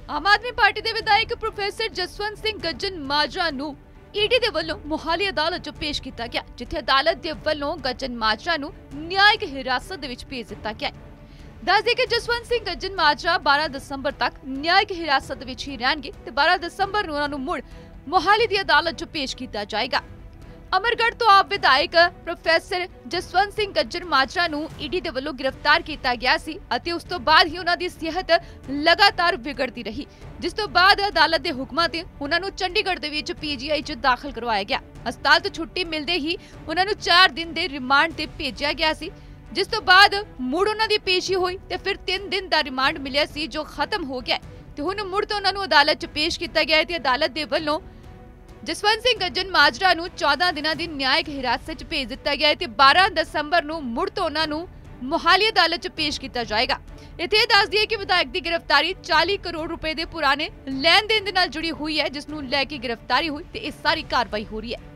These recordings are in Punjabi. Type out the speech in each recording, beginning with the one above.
ਆਮ ਆਦਮੀ ਪਾਰਟੀ ਦੇ ਵਿਧਾਇਕ ਪ੍ਰੋਫੈਸਰ ਜਸਵੰਤ ਸਿੰਘ ਗੱਜਨ ਮਾਜਰਾ ਨੂੰ ਈਡੀ ਦੇ ਵੱਲੋਂ ਮੁਹਾਲੀ ਅਦਾਲਤ 'ਚ ਪੇਸ਼ ਕੀਤਾ ਗਿਆ, ਜਿੱਥੇ ਅਦਾਲਤ ਦੇ ਵੱਲੋਂ ਗੱਜਨ ਮਾਜਰਾ ਨੂੰ ਨਿਆਇਕ ਹਿਰਾਸਤ ਦੇ ਵਿੱਚ ਭੇਜ ਦਿੱਤਾ ਗਿਆ। ਦੱਸਦੇ ਕਿ ਜਸਵੰਤ ਸਿੰਘ ਗੱਜਨ ਮਾਜਰਾ 12 ਦਸੰਬਰ ਤੱਕ ਨਿਆਇਕ ਹਿਰਾਸਤ ਵਿੱਚ ਹੀ ਰਹਿਣਗੇ ਤੇ 12 ਦਸੰਬਰ ਨੂੰ ਉਹਨਾਂ ਨੂੰ ਮੁੜ ਮੁਹਾਲੀ ਦੀ ਅਦਾਲਤ 'ਚ ਪੇਸ਼ ਕੀਤਾ ਜਾਏਗਾ। ਅਮਰਗੜ੍ਹ ਤੋਂ ਆਪ ਵਿਧਾਇਕ ਪ੍ਰੋਫੈਸਰ ਜਸਵੰਤ ਸਿੰਘ ਗੱਜਨ ਮਾਜਰਾ ਨੂੰ ਈਡੀ ਦੇ ਵੱਲੋਂ ਗ੍ਰਿਫਤਾਰ ਕੀਤਾ ਗਿਆ ਸੀ ਅਤੇ ਉਸ ਤੋਂ ਬਾਅਦ ਹੀ ਉਹਨਾਂ ਦੀ ਸਿਹਤ ਲਗਾਤਾਰ ਵਿਗੜਦੀ ਰਹੀ, ਜਿਸ ਤੋਂ ਬਾਅਦ ਅਦਾਲਤ ਦੇ ਹੁਕਮਾਂ ਤੇ ਉਹਨਾਂ ਨੂੰ ਚੰਡੀਗੜ੍ਹ ਦੇ ਵਿੱਚ ਪੀਜੀਆਈ 'ਚ ਦਾਖਲ ਕਰਵਾਇਆ ਗਿਆ। ਹਸਪਤਾਲ ਤੋਂ ਛੁੱਟੀ ਮਿਲਦੇ ਹੀ ਉਹਨਾਂ ਨੂੰ 4 ਦਿਨ ਦੇ ਰਿਮਾਂਡ ਤੇ ਭੇਜਿਆ ਗਿਆ ਸੀ, ਜਿਸ ਤੋਂ ਬਾਅਦ ਮੁੜ ਉਹਨਾਂ ਦੀ ਪੇਸ਼ੀ ਹੋਈ ਤੇ ਫਿਰ 3 ਦਿਨ ਦਾ ਰਿਮਾਂਡ ਮਿਲਿਆ ਸੀ, ਜੋ ਖਤਮ ਹੋ ਗਿਆ ਤੇ ਹੁਣ ਮੁੜ ਤੋਂ ਉਹਨਾਂ ਨੂੰ ਅਦਾਲਤ 'ਚ ਪੇਸ਼ ਕੀਤਾ ਗਿਆ ਤੇ ਅਦਾਲਤ ਦੇ ਵੱਲੋਂ ਜਸਵੰਤ ਸਿੰਘ ਗੱਜਨ ਮਾਜਰਾ ਨੂੰ 14 ਦਿਨਾਂ ਦੀ ਨਿਆਇਕ ਹਿਰਾਸਤ 'ਚ ਭੇਜ ਦਿੱਤਾ ਗਿਆ ਤੇ 12 ਦਸੰਬਰ ਨੂੰ ਮੁੜ ਤੋਂ ਉਹਨਾਂ ਨੂੰ ਮੁਹਾਲੀ ਅਦਾਲਤ 'ਚ ਪੇਸ਼ ਕੀਤਾ ਜਾਏਗਾ। ਇੱਥੇ ਦੱਸ ਦਈਏ ਕਿ ਵਿਧਾਇਕ ਦੀ ਗ੍ਰਿਫਤਾਰੀ 40 ਕਰੋੜ ਰੁਪਏ ਦੇ ਪੁਰਾਣੇ ਲੈਣ ਦੇਣ ਦੇ ਨਾਲ ਜੁੜੀ ਹੋਈ ਹੈ, ਜਿਸ ਨੂੰ ਲੈ ਕੇ ਗ੍ਰਿਫਤਾਰੀ ਹੋਈ ਤੇ ਇਹ ਸਾਰੀ ਕਾਰਵਾਈ ਹੋ ਰਹੀ ਹੈ।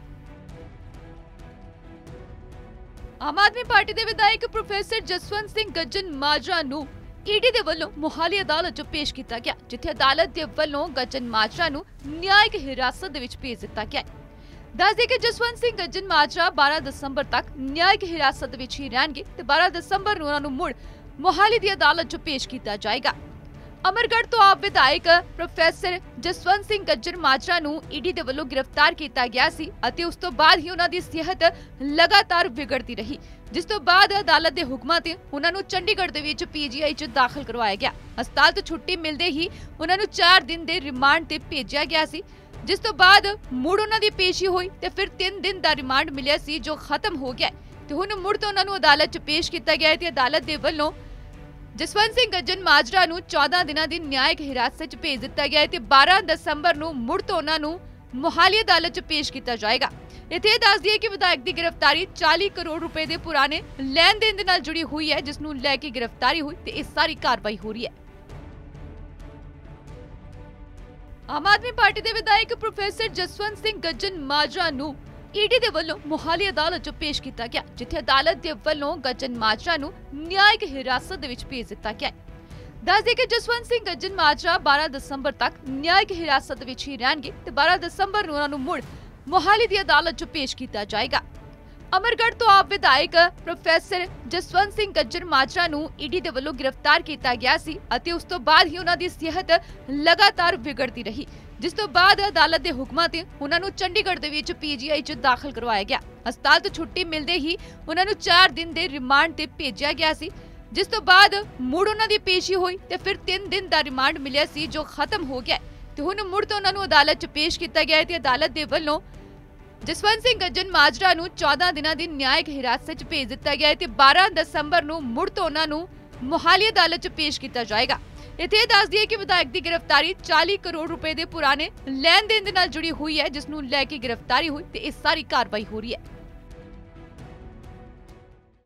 ਆਮ ਆਦਮੀ ਪਾਰਟੀ ਦੇ ਵਿਧਾਇਕ ਪ੍ਰੋਫੈਸਰ ਜਸਵੰਤ ਸਿੰਘ ਗੱਜਨ ਮਾਜਰਾ ਨੂੰ ਈਡੀ ਦੇ ਵੱਲੋਂ ਮੁਹਾਲੀ ਅਦਾਲਤ 'ਚ ਪੇਸ਼ ਕੀਤਾ ਗਿਆ, ਜਿੱਥੇ ਅਦਾਲਤ ਦੇ ਵੱਲੋਂ ਗੱਜਨ ਮਾਜਰਾ ਨੂੰ ਨਿਆਇਕ ਹਿਰਾਸਤ ਦੇ ਵਿੱਚ ਭੇਜ ਦਿੱਤਾ ਗਿਆ। ਦੱਸਦੇ ਕਿ ਜਸਵੰਤ ਸਿੰਘ ਗੱਜਨ ਮਾਜਰਾ 12 ਦਸੰਬਰ ਤੱਕ ਨਿਆਇਕ ਹਿਰਾਸਤ ਵਿੱਚ ਹੀ ਰਹਿਣਗੇ ਤੇ 12 ਦਸੰਬਰ ਨੂੰ ਉਹਨਾਂ ਨੂੰ ਮੁੜ ਮੁਹਾਲੀ ਦੀ ਅਦਾਲਤ 'ਚ ਪੇਸ਼ ਕੀਤਾ ਜਾਏਗਾ। ਅਮਰਗੜ੍ਹ ਤੋਂ ਆਪ ਵਿਧਾਇਕ ਪ੍ਰੋਫੈਸਰ ਜਸਵੰਤ ਸਿੰਘ ਗੱਜਨ ਮਾਜਰਾ ਨੂੰ ਈਡੀ ਦੇ ਵੱਲੋਂ ਗ੍ਰਿਫਤਾਰ ਕੀਤਾ ਗਿਆ ਸੀ ਅਤੇ ਉਸ ਤੋਂ ਬਾਅਦ ਹੀ ਉਹਨਾਂ ਦੀ ਸਿਹਤ ਲਗਾਤਾਰ ਵਿਗੜਦੀ ਰਹੀ, ਜਿਸ ਤੋਂ ਬਾਅਦ ਅਦਾਲਤ ਦੇ ਹੁਕਮਾਂ ਤੇ ਉਹਨਾਂ ਨੂੰ ਚੰਡੀਗੜ੍ਹ ਦੇ ਵਿੱਚ ਪੀਜੀਆਈ 'ਚ ਦਾਖਲ ਕਰਵਾਇਆ ਗਿਆ। ਹਸਪਤਾਲ ਤੋਂ ਛੁੱਟੀ ਮਿਲਦੇ ਹੀ ਉਹਨਾਂ ਨੂੰ 4 ਦਿਨ ਦੇ ਰਿਮਾਂਡ ਤੇ ਭੇਜਿਆ ਗਿਆ ਸੀ, ਜਿਸ ਤੋਂ ਬਾਅਦ ਮੁੜ ਉਹਨਾਂ ਦੀ ਪੇਸ਼ੀ ਹੋਈ ਤੇ ਫਿਰ 3 ਦਿਨ ਦਾ ਰਿਮਾਂਡ ਮਿਲਿਆ ਸੀ, ਜੋ ਖਤਮ ਹੋ ਗਿਆ ਤੇ ਹੁਣ ਮੁੜ ਤੋਂ ਉਹਨਾਂ ਨੂੰ ਅਦਾਲਤ 'ਚ ਪੇਸ਼ ਕੀਤਾ ਗਿਆ ਤੇ ਅਦਾਲਤ ਦੇ ਵੱਲੋਂ ਜਸਵੰਤ ਸਿੰਘ ਗੱਜਨ ਮਾਜਰਾ ਨੂੰ 14 ਦਿਨਾਂ ਦੀ ਨਿਆਇਕ ਹਿਰਾਸਤ 'ਚ ਭੇਜ ਦਿੱਤਾ ਗਿਆ ਤੇ 12 ਦਸੰਬਰ ਨੂੰ ਮੁੜ ਤੋਂ ਉਹਨਾਂ ਨੂੰ ਮੁਹਾਲੀ ਅਦਾਲਤ 'ਚ ਪੇਸ਼ ਕੀਤਾ ਜਾਏਗਾ। ਇੱਥੇ ਦੱਸ ਦਈਏ ਕਿ ਵਿਧਾਇਕ ਦੀ ਗ੍ਰਿਫਤਾਰੀ 40 ਕਰੋੜ ਰੁਪਏ ਦੇ ਪੁਰਾਣੇ ਲੈਣ ਦੇਣ ਦੇ ਨਾਲ ਜੁੜੀ ਹੋਈ ਹੈ, ਜਿਸ ਨੂੰ ਲੈ ਕੇ ਗ੍ਰਿਫਤਾਰੀ ਹੋਈ ਤੇ ਇਹ ਸਾਰੀ ਕਾਰਵਾਈ ਹੋ ਰਹੀ ਹੈ। ਆਮ ਆਦਮੀ ਪਾਰਟੀ ਦੇ ਵਿਧਾਇਕ ਪ੍ਰੋਫੈਸਰ ਜਸਵੰਤ ਸਿੰਘ ਗੱਜਨ ਮਾਜਰਾ ਨੂੰ ਈਡੀ ਦੇ ਵੱਲੋਂ ਮੁਹਾਲੀ ਅਦਾਲਤ 'ਚ ਪੇਸ਼ ਕੀਤਾ ਗਿਆ, ਜਿੱਥੇ ਅਦਾਲਤ ਦੇ ਵੱਲੋਂ ਗੱਜਨ ਮਾਜਰਾ ਨੂੰ ਨਿਆਇਕ ਹਿਰਾਸਤ ਦੇ ਵਿੱਚ ਭੇਜ ਦਿੱਤਾ ਗਿਆ। ਦੱਸਦੇ ਕਿ ਜਸਵੰਤ ਸਿੰਘ ਗੱਜਨ ਮਾਜਰਾ 12 ਦਸੰਬਰ ਤੱਕ ਨਿਆਇਕ ਹਿਰਾਸਤ ਵਿੱਚ ਹੀ ਰਹਿਣਗੇ ਤੇ 12 ਦਸੰਬਰ ਨੂੰ ਉਹਨਾਂ ਨੂੰ ਮੁੜ ਮੁਹਾਲੀ ਦੀ ਅਦਾਲਤ 'ਚ ਪੇਸ਼ ਕੀਤਾ ਜਾਏਗਾ। ਅਮਰਗੜ੍ਹ ਤੋਂ ਆਪ ਵਿਧਾਇਕ ਪ੍ਰੋਫੈਸਰ ਜਸਵੰਤ ਸਿੰਘ ਗੱਜਨ ਮਾਜਰਾ ਨੂੰ ਈਡੀ ਦੇ ਵੱਲੋਂ ਗ੍ਰਿਫਤਾਰ ਕੀਤਾ ਗਿਆ ਸੀ ਅਤੇ ਉਸ ਤੋਂ ਬਾਅਦ ਹੀ ਉਹਨਾਂ ਦੀ ਸਿਹਤ ਲਗਾਤਾਰ ਵਿਗੜਦੀ ਰਹੀ, ਜਿਸ ਤੋਂ ਬਾਅਦ ਅਦਾਲਤ ਦੇ ਹੁਕਮਾਂ ਤੇ ਉਹਨਾਂ ਨੂੰ ਚੰਡੀਗੜ੍ਹ ਦੇ ਵਿੱਚ ਪੀਜੀਆਈ 'ਚ ਦਾਖਲ ਕਰਵਾਇਆ ਗਿਆ। ਹਸਪਤਾਲ ਤੋਂ ਛੁੱਟੀ ਮਿਲਦੇ ਹੀ ਉਹਨਾਂ ਨੂੰ 4 ਦਿਨ ਦੇ ਰਿਮਾਂਡ ਤੇ ਭੇਜਿਆ ਗਿਆ ਸੀ, ਜਿਸ ਤੋਂ ਬਾਅਦ ਮੁੜ ਉਹਨਾਂ ਦੀ ਪੇਸ਼ੀ ਹੋਈ ਤੇ ਫਿਰ 3 ਦਿਨ ਦਾ ਰਿਮਾਂਡ ਮਿਲਿਆ ਸੀ, ਜੋ ਖਤਮ ਹੋ ਗਿਆ ਤੇ ਹੁਣ ਮੁੜ ਤੋਂ ਉਹਨਾਂ ਨੂੰ ਅਦਾਲਤ 'ਚ ਪੇਸ਼ ਕੀਤਾ ਗਿਆ ਤੇ ਅਦਾਲਤ ਦੇ ਵੱਲੋਂ ਜਸਵੰਤ ਸਿੰਘ ਗੱਜਨ ਮਾਜਰਾ ਨੂੰ 14 ਦਿਨਾਂ ਦੀ ਨਿਆਇਕ ਹਿਰਾਸਤ 'ਚ ਭੇਜ ਦਿੱਤਾ ਗਿਆ ਤੇ 12 ਦਸੰਬਰ ਨੂੰ ਮੁੜ ਤੋਂ ਉਹਨਾਂ ਨੂੰ ਮੁਹਾਲੀ ਅਦਾਲਤ 'ਚ ਪੇਸ਼ ਕੀਤਾ ਜਾਏਗਾ। ਇੱਥੇ ਦੱਸ ਦਈਏ ਕਿ ਵਿਧਾਇਕ ਦੀ ਗ੍ਰਿਫਤਾਰੀ 40 ਕਰੋੜ ਰੁਪਏ ਦੇ ਪੁਰਾਣੇ ਲੈਣ ਦੇਣ ਦੇ ਨਾਲ ਜੁੜੀ ਹੋਈ ਹੈ, ਜਿਸ ਨੂੰ ਲੈ ਕੇ ਗ੍ਰਿਫਤਾਰੀ ਹੋਈ ਤੇ ਇਹ ਸਾਰੀ ਕਾਰਵਾਈ ਹੋ ਰਹੀ ਹੈ।